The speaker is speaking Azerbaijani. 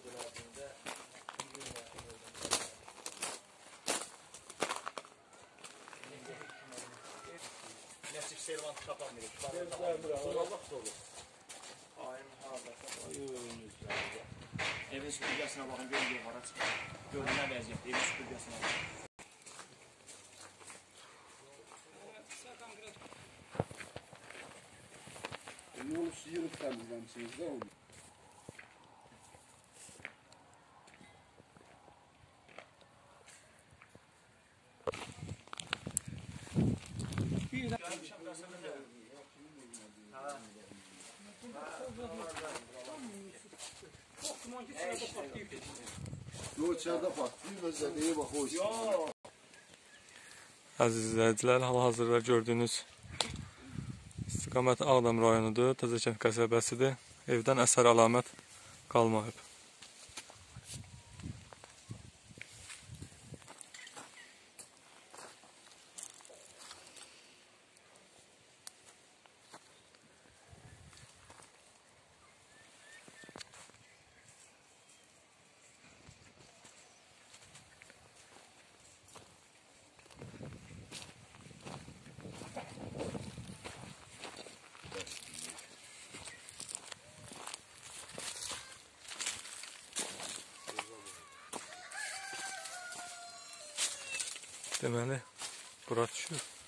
Nəsik servantı kapanmıyor. Evin süpürgəsine baxın, görün yuxara çıxır. Görün nə vəziyyətdə, evin süpürgəsine baxın. Yol üstü yığıb təmizləmişsiniz də onu. Yox, içərdə patlayıb, özlədiyi bax o istidir. Əziz izləyicilər, hal-hazırda gördüyünüz istiqamət Ağdam rayonudur, Təzəkənd qəsəbəsidir. Evdən əsər əlamət qalmayıb. Deməli, bura düşür.